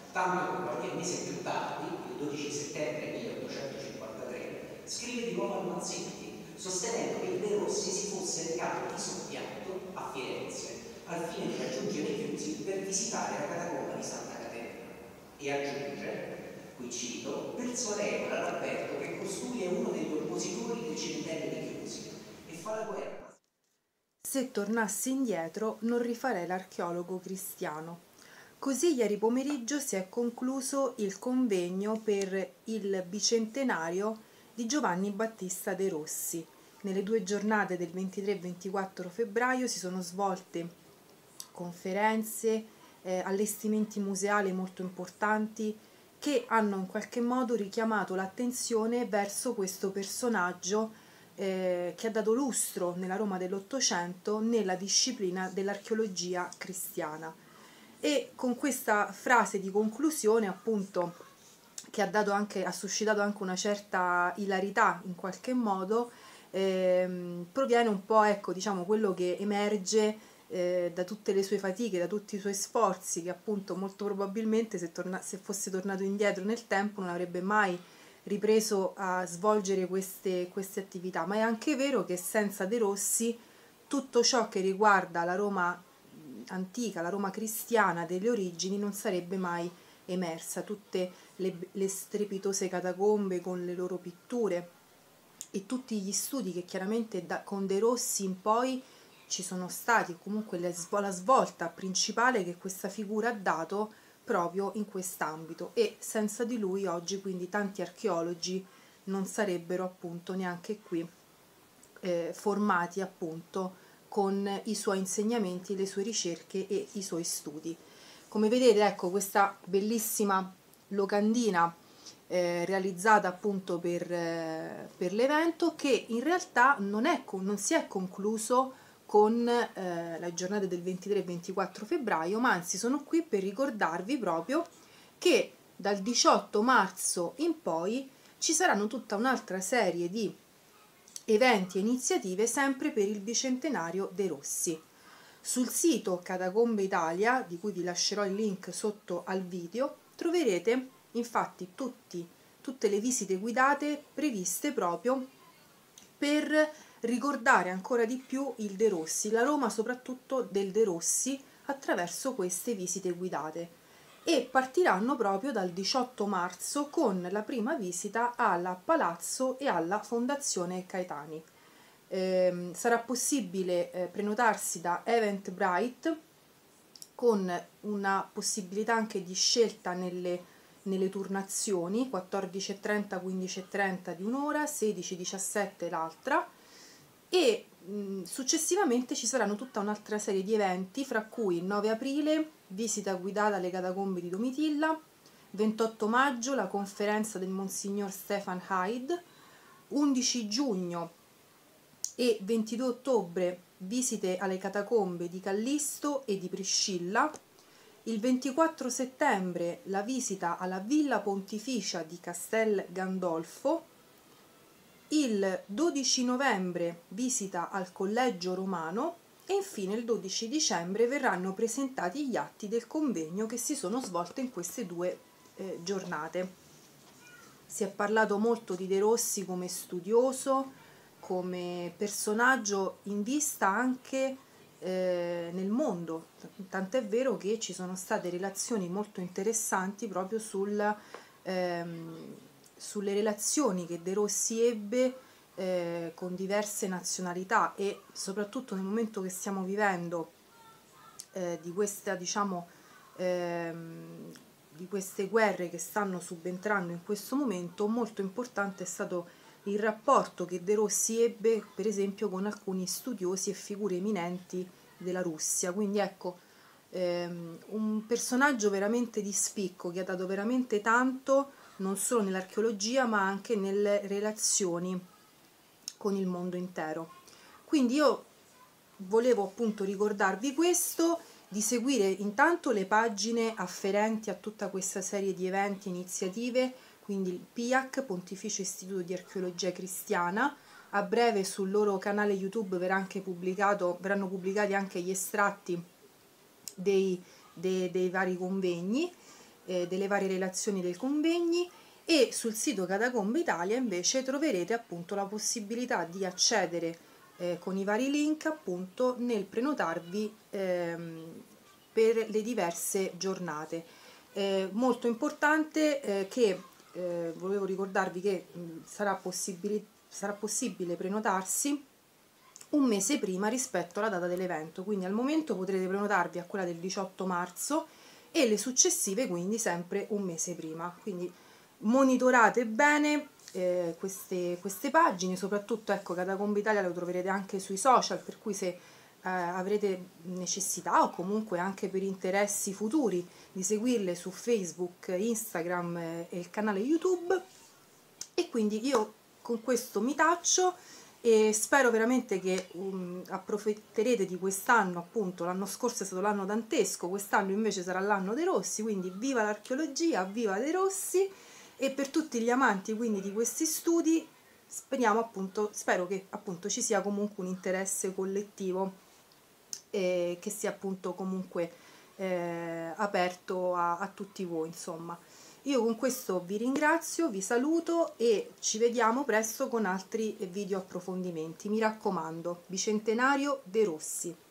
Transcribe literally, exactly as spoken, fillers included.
tanto che qualche mese più tardi, il dodici settembre milleottocentocinquantatré, scrive di nuovo al Manzetti, sostenendo che De Rossi si fosse recato di soppiatto a Firenze al fine di raggiungere Chiusi per visitare la catacomba di Santa Caterina, e aggiunge, qui cito, persuadevole ad Alberto che costui è uno degli oppositori del cimitero di Chiusi e fa la guerra. Se tornassi indietro non rifarei l'archeologo cristiano. Così ieri pomeriggio si è concluso il convegno per il bicentenario di Giovanni Battista De Rossi. Nelle due giornate del ventitré e ventiquattro febbraio si sono svolte conferenze, eh, allestimenti museali molto importanti che hanno in qualche modo richiamato l'attenzione verso questo personaggio eh, che ha dato lustro nella Roma dell'Ottocento nella disciplina dell'archeologia cristiana. E con questa frase di conclusione, appunto, che ha, dato anche, ha suscitato anche una certa ilarità in qualche modo, ehm, proviene un po', ecco, diciamo, quello che emerge eh, da tutte le sue fatiche, da tutti i suoi sforzi, che appunto molto probabilmente se, torna, se fosse tornato indietro nel tempo non avrebbe mai ripreso a svolgere queste, queste attività. Ma è anche vero che senza De Rossi tutto ciò che riguarda la Roma antica, la Roma cristiana delle origini non sarebbe mai emersa, tutte le, le strepitose catacombe con le loro pitture e tutti gli studi che chiaramente da, con De Rossi in poi ci sono stati, comunque la, la svolta principale che questa figura ha dato proprio in quest'ambito, e senza di lui oggi quindi tanti archeologi non sarebbero appunto neanche qui eh, formati appunto con i suoi insegnamenti, le sue ricerche e i suoi studi. Come vedete, ecco, questa bellissima locandina eh, realizzata appunto per, eh, per l'evento, che in realtà non, è, non si è concluso con eh, la giornata del ventitré e ventiquattro febbraio, ma anzi sono qui per ricordarvi proprio che dal diciotto marzo in poi ci saranno tutta un'altra serie di eventi e iniziative sempre per il bicentenario De Rossi. Sul sito Catacombe Italia, di cui vi lascerò il link sotto al video, troverete infatti tutti, tutte le visite guidate previste proprio per ricordare ancora di più il De Rossi, la Roma soprattutto del De Rossi, attraverso queste visite guidate. E partiranno proprio dal diciotto marzo con la prima visita al Palazzo e alla Fondazione Caetani. Eh, sarà possibile eh, prenotarsi da Eventbrite con una possibilità anche di scelta nelle, nelle turnazioni, quattordici e trenta, quindici e trenta di un'ora, sedici e diciassette l'altra, e mh, successivamente ci saranno tutta un'altra serie di eventi, fra cui il nove aprile visita guidata alle catacombe di Domitilla, ventotto maggio la conferenza del Monsignor Stefan Hyde, undici giugno e ventidue ottobre visite alle catacombe di Callisto e di Priscilla, il ventiquattro settembre la visita alla Villa Pontificia di Castel Gandolfo, il dodici novembre visita al Collegio Romano e infine il dodici dicembre verranno presentati gli atti del convegno che si sono svolte in queste due eh, giornate. Si è parlato molto di De Rossi come studioso, come personaggio in vista anche eh, nel mondo, tant'è vero che ci sono state relazioni molto interessanti proprio sul, ehm, sulle relazioni che De Rossi ebbe eh, con diverse nazionalità, e soprattutto nel momento che stiamo vivendo eh, di questa, diciamo, ehm, di queste guerre che stanno subentrando in questo momento, molto importante è stato il rapporto che De Rossi ebbe per esempio con alcuni studiosi e figure eminenti della Russia. Quindi ecco, ehm, un personaggio veramente di spicco che ha dato veramente tanto non solo nell'archeologia ma anche nelle relazioni con il mondo intero. Quindi io volevo appunto ricordarvi questo, di seguire intanto le pagine afferenti a tutta questa serie di eventi e iniziative, quindi il P I A C, Pontificio Istituto di Archeologia Cristiana. A breve sul loro canale YouTube verrà anche pubblicato, verranno pubblicati anche gli estratti dei, dei, dei vari convegni. eh, delle varie relazioni dei convegni, e sul sito Catacombe Italia invece troverete appunto la possibilità di accedere eh, con i vari link appunto nel prenotarvi ehm, per le diverse giornate. Eh, molto importante eh, che eh, volevo ricordarvi che mh, sarà, possibili, sarà possibile prenotarsi un mese prima rispetto alla data dell'evento, quindi al momento potrete prenotarvi a quella del diciotto marzo e le successive quindi sempre un mese prima. Quindi monitorate bene eh, queste, queste pagine, soprattutto ecco Catacombe Italia lo troverete anche sui social, per cui se eh, avrete necessità o comunque anche per interessi futuri di seguirle su Facebook, Instagram eh, e il canale YouTube. E quindi io con questo mi taccio e spero veramente che um, approfitterete di quest'anno. Appunto l'anno scorso è stato l'anno dantesco, quest'anno invece sarà l'anno dei Rossi, quindi viva l'archeologia, viva dei Rossi. E per tutti gli amanti quindi di questi studi speriamo appunto, spero che appunto ci sia comunque un interesse collettivo eh, che sia appunto comunque eh, aperto a, a tutti voi, insomma. Io con questo vi ringrazio, vi saluto e ci vediamo presto con altri video approfondimenti. Mi raccomando, Bicentenario dei Rossi.